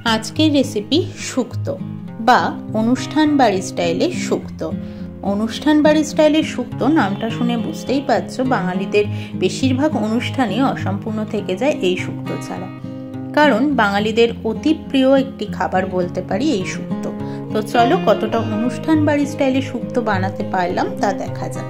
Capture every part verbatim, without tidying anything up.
আজকের রেসিপি শুক্তো বা অনুষ্ঠান বাড়ি স্টাইলে শুক্তো। অনুষ্ঠান বাড়ি স্টাইলের শুক্তো নামটা শুনে বুঝতেই পারছো বাঙালিদের বেশিরভাগ অনুষ্ঠানে অসম্পূর্ণ থেকে যায় এই শুক্তো ছাড়া। কারণ বাঙালিদের অতি প্রিয় একটি খাবার বলতে পারি এই শুক্তো। তো চলো কতটা অনুষ্ঠান বাড়ি স্টাইলে শুক্তো বানাতে পারলাম তা দেখা যাক।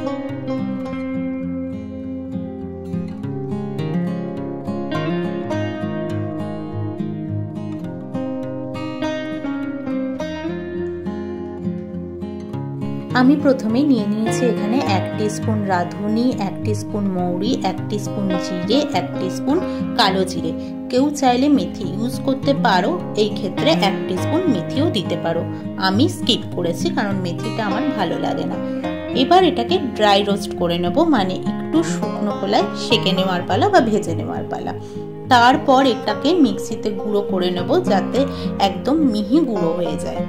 আমি প্রথমে নিয়ে নিয়েছি এখানে এক টিস্পুন রাঁধুনি, এক টিস্পুন মৌরি, এক টিস্পুন জিরে, এক টিস্পুন কালো জিরে। কেউ চাইলে মেথি ইউজ করতে পারো, এই ক্ষেত্রে এক টিস্পুন মেথিও দিতে পারো। আমি স্কিপ করেছি কারণ মেথিটা আমার ভালো লাগে না। এবার এটাকে ড্রাই রোস্ট করে নেব, মানে একটু শুকনো খোলায় সেঁকে নেওয়ার পালা বা ভেজে নেওয়ার পালা। তারপর এটাকে মিক্সিতে গুঁড়ো করে নেব যাতে একদম মিহি গুঁড়ো হয়ে যায়।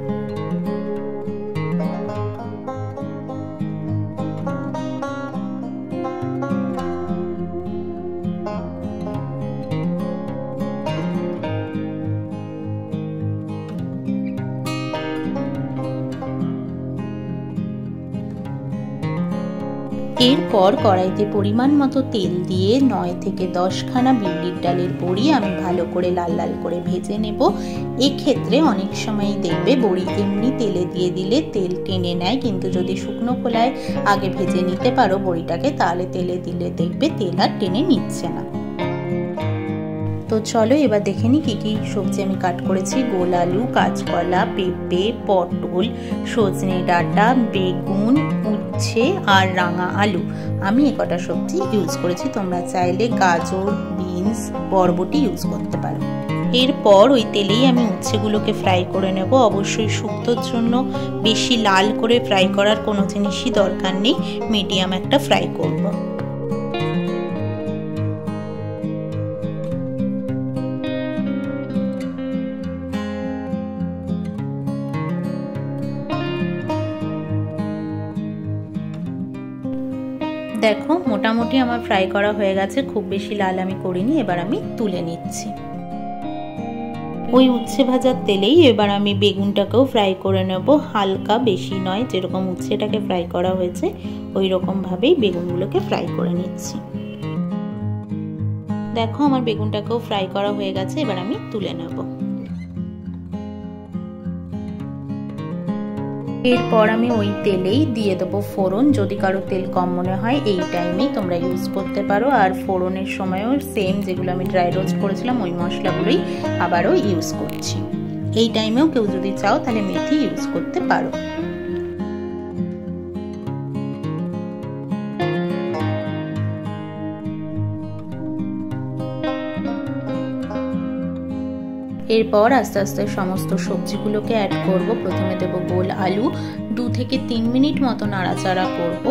এরপর কড়াইতে পরিমাণ মতো তেল দিয়ে নয় থেকে দশখানা বিউলির ডালের বড়ি আমি ভালো করে লাল লাল করে ভেজে নেব। এক্ষেত্রে অনেক সময় দেখবে বড়ি এমনি তেলে দিয়ে দিলে তেল টেনে নেয়, কিন্তু যদি শুকনো খোলায় আগে ভেজে নিতে পারো বড়িটাকে তাহলে তেলে দিলে দেখবে তেল আর টেনে নিচ্ছে না। তো চলো এবার দেখে নি কি কি সবজি আমি কাট করেছি। গোল আলু, কাঁচকলা, পেঁপে, পটল, সজনে ডাঁটা, বেগুন, উচ্ছে আর রাঙা আলু। আমি এ কটা সবজি ইউজ করেছি, তোমরা চাইলে গাজর, বিনস, বরবটি ইউজ করতে পারো। এরপর ওই তেলেই আমি উচ্ছেগুলোকে ফ্রাই করে নেব। অবশ্যই শুক্তোর জন্য বেশি লাল করে ফ্রাই করার কোনো জিনিসই দরকার নেই, মিডিয়াম একটা ফ্রাই করব। দেখো মোটামুটি আমার ফ্রাই করা হয়ে গেছে, খুব বেশি লাল আমি করিনি। এবার আমি তুলে নিচ্ছি। ওই উচ্ছে ভাজার তেলেই এবার আমি বেগুনটাকেও ফ্রাই করে নেব, হালকা, বেশি নয়। যেরকম উচ্ছেটাকে ফ্রাই করা হয়েছে ওই রকম ভাবেই বেগুনগুলোকে ফ্রাই করে নিচ্ছি। দেখো আমার বেগুনটাকেও ফ্রাই করা হয়ে গেছে, এবার আমি তুলে নেব। এরপর আমি ওই তেলেই দিয়ে দেবো ফোড়ন। যদি কারো তেল কম মনে হয় এই টাইমেই তোমরা ইউজ করতে পারো। আর ফোড়নের সময়ও সেম যেগুলো আমি ড্রাই রোস্ট করেছিলাম ওই মশলাগুলোই আবারও ইউজ করছি। এই টাইমেও কেউ যদি চাও তাহলে মেথি ইউজ করতে পারো। এরপর আস্তে আস্তে সমস্ত সবজিগুলোকে অ্যাড করব। প্রথমে দেব গোল আলু, দু থেকে তিন মিনিট মতো নাড়াচাড়া করব।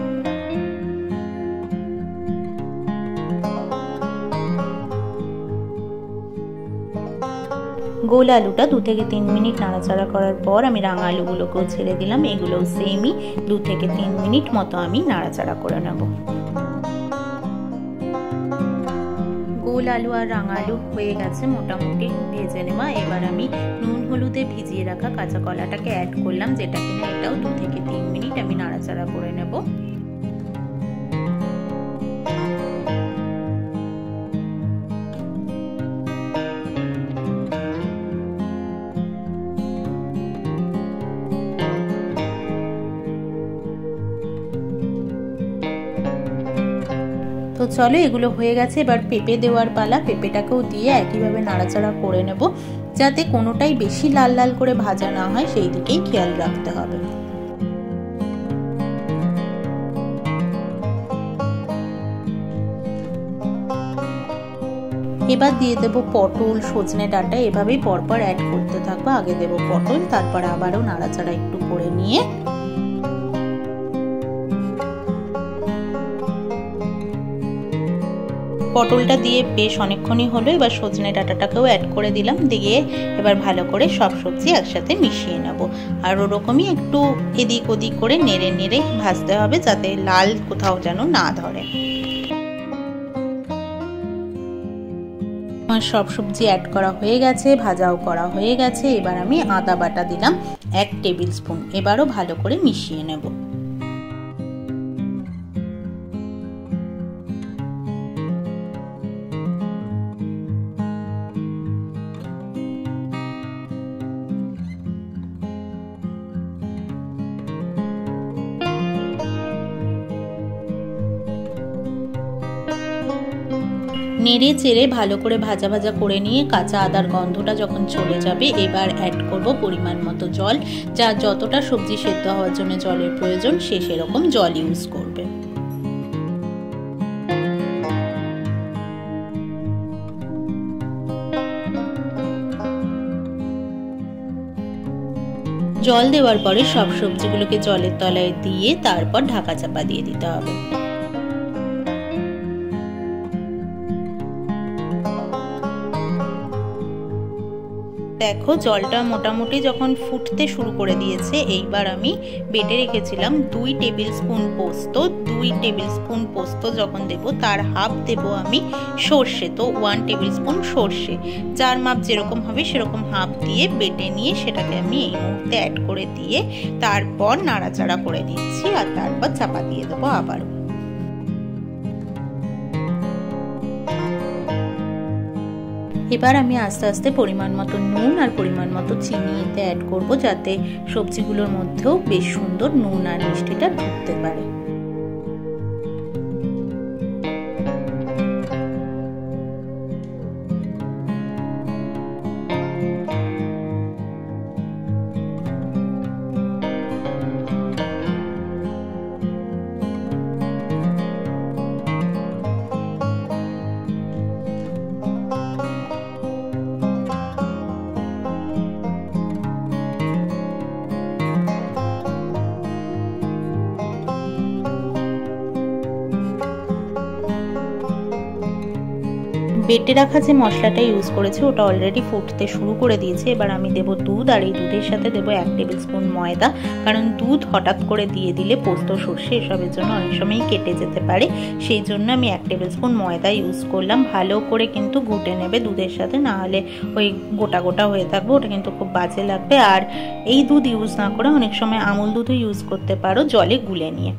গোল আলুটা দু থেকে তিন মিনিট নাড়াচাড়া করার পর আমি রাঙা আলুগুলোকেও ছেড়ে দিলাম। এগুলোও সেমই দু থেকে তিন মিনিট মতো আমি নাড়াচাড়া করে নেব। গোল আলু আর রাঙা আলু হয়ে গেছে মোটামুটি ভেজে নেওয়া। এবার আমি নুন হলুদে ভিজিয়ে রাখা কাঁচা কলাটাকে অ্যাড করলাম, যেটা কিনা এটাও দু থেকে তিন মিনিট আমি নাড়াচাড়া করে নেব। তো চলো এগুলো হয়ে গেছে, এবার পেঁপে দেওয়ার পালা। পেঁপেটাকেও দিয়ে একইভাবে নাড়াচাড়া করে নেব, যাতে কোনোটাই বেশি লাল লাল করে ভাজা না হয় সেই দিকেই খেয়াল রাখতে হবে। এবার দিয়ে দেব পটল, সজনে ডাঁটা, এভাবেই পরপর অ্যাড করতে থাকবো। আগে দেব পটল, তারপর আবারও নাড়াচাড়া একটু করে নিয়ে পটলটা দিয়ে বেশ অনেকক্ষণই হলো। এবার সজনে ডাঁটাটাকেও অ্যাড করে দিলাম, দিয়ে এবার ভালো করে সব সবজি একসাথে মিশিয়ে নেব। আর ওরকমই একটু এদিক ওদিক করে নেড়ে নেড়ে ভাজতে হবে, যাতে লাল কোথাও যেন না ধরে। আমার সব সবজি অ্যাড করা হয়ে গেছে, ভাজাও করা হয়ে গেছে। এবার আমি আদা বাটা দিলাম এক টেবিল স্পুন। এবারও ভালো করে মিশিয়ে নেব। নেড়ে চেড়ে ভালো করে ভাজা ভাজা করে নিয়ে কাঁচা আদার গন্ধটা যখন চলে যাবে, এবার অ্যাড করব পরিমাণ মতো জল। যা যতটা সবজি সেদ্ধ হওয়ার জন্য জলের প্রয়োজন সে সেরকম জল ইউজ করবে। জল দেওয়ার পরে সব সবজিগুলোকে জলের তলায় দিয়ে তারপর ঢাকা চাপা দিয়ে দিতে হবে। দেখো জলটা মোটামুটি যখন ফুটতে শুরু করে দিয়েছে, এইবার আমি বেটে রেখেছিলাম দুই টেবিল স্পুন পোস্ত। দুই টেবিল স্পুন পোস্ত যখন দেব তার হাফ দেব আমি সর্ষে। তো ওয়ান টেবিল স্পুন সর্ষে, যার মাপ যেরকম হবে সেরকম হাফ দিয়ে বেটে নিয়ে সেটাকে আমি এই মুহূর্তে অ্যাড করে দিয়ে তারপর নাড়াচাড়া করে দিচ্ছি আর তারপর চাপা দিয়ে দেবো আবারও। এবার আমি আস্তে আস্তে পরিমাণ মতো নুন আর পরিমাণ মতো চিনি এতে অ্যাড করব, যাতে সবজিগুলোর মধ্যেও বেশ সুন্দর নুন আর মিষ্টিটা ঢুকতে পারে। বেটে রাখা যে মশলাটা ইউজ করেছি ওটা অলরেডি ফুটতে শুরু করে দিয়েছে। এবার আমি দেব দুধ, আর এই দুধের সাথে দেবো এক টেবিল স্পুন ময়দা, কারণ দুধ হঠাৎ করে দিয়ে দিলে পোস্ত সর্ষে এসবের জন্য অনেক সময়ই কেটে যেতে পারে, সেই জন্য আমি এক টেবিল স্পুন ময়দা ইউজ করলাম। ভালো করে কিন্তু ঘুটে নেবে দুধের সাথে, না হলে ওই গোটা গোটা হয়ে থাকবে, ওটা কিন্তু খুব বাজে লাগবে। আর এই দুধ ইউজ না করে অনেক সময় আমুল দুধও ইউজ করতে পারো জলে গুলে নিয়ে।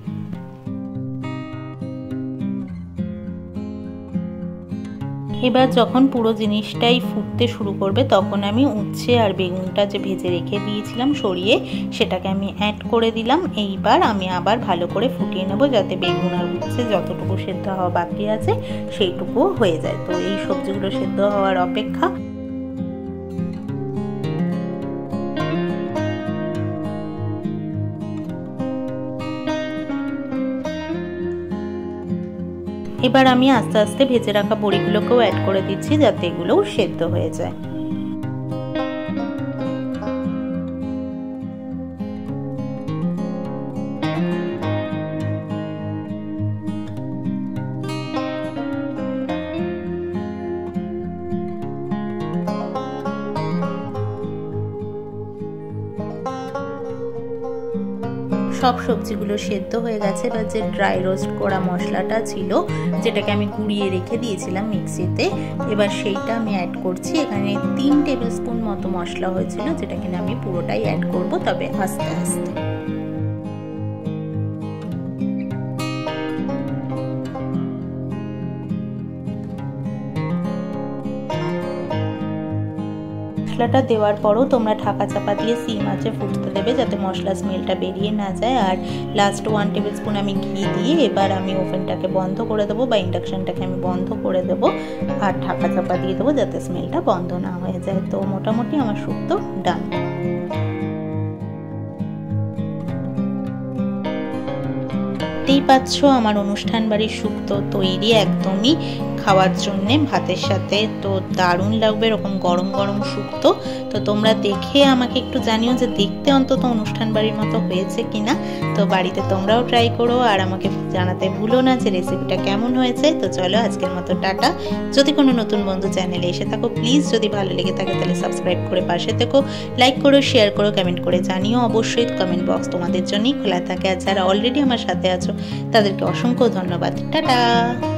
এবার যখন পুরো জিনিসটাই ফুটতে শুরু করবে তখন আমি উচ্ছে আর বেগুনটা যে ভেজে রেখে দিয়েছিলাম সরিয়ে সেটাকে আমি অ্যাড করে দিলাম। এইবার আমি আবার ভালো করে ফুটিয়ে নেব, যাতে বেগুন আর উচ্ছে যতটুকু সেদ্ধ হওয়া বাকি আছে সেইটুকুও হয়ে যায়। তো এই সবজিগুলো সেদ্ধ হওয়ার অপেক্ষা। এবার আমি আস্তে আস্তে ভেজে রাখা বড়িগুলোকেও অ্যাড করে দিচ্ছি, যাতে এগুলোও সেদ্ধ হয়ে যায়। সব সবজিগুলো সেদ্ধ হয়ে গেছে। এবার যে ড্রাই রোস্ট করা মশলাটা ছিল, যেটাকে আমি গুঁড়িয়ে রেখে দিয়েছিলাম মিক্সিতে, এবার সেইটা আমি অ্যাড করছি। এখানে তিন টেবিল স্পুন মতো মশলা হয়েছিল, যেটা কিনা আমি পুরোটাই অ্যাড করব, তবে আস্তে আস্তে। মশলাটা দেওয়ার পরও তোমরা ঢাকা চাপা দিয়ে সিম আঁচে ফুটতে দেবে, যাতে মশলা স্মেলটা বেরিয়ে না যায়। আর লাস্ট ওয়ান টেবিল স্পুন আমি ঘি দিয়ে এবার আমি ওভেনটাকে বন্ধ করে দেবো, বা ইন্ডাকশনটাকে আমি বন্ধ করে দেবো, আর ঢাকা চাপা দিয়ে দেবো যাতে স্মেলটা বন্ধ না হয়ে যায়। তো মোটামুটি আমার শুক্তো ডান। দেখতেই পাচ্ছ আমার অনুষ্ঠান বাড়ির শুক্তো তৈরি, একদমই খাওয়ার জন্যে ভাতের সাথে তো দারুণ লাগবে এরকম গরম গরম শুক্তো। তো তোমরা দেখে আমাকে একটু জানিও যে দেখতে অন্তত অনুষ্ঠান বাড়ির মতো হয়েছে কিনা। তো বাড়িতে তোমরাও ট্রাই করো আর আমাকে জানাতে ভুলো না যে রেসিপিটা কেমন হয়েছে। তো চলো আজকের মতো টাটা। যদি কোনো নতুন বন্ধু চ্যানেলে এসে থাকো প্লিজ, যদি ভালো লেগে থাকে তাহলে সাবস্ক্রাইব করে পাশে থেকো, লাইক করো, শেয়ার করো, কমেন্ট করে জানিও। অবশ্যই কমেন্ট বক্স তোমাদের জন্যই খোলা থাকে, আর যারা অলরেডি আমার সাথে আছো তাদেরকে অসংখ্য ধন্যবাদ। টাটা।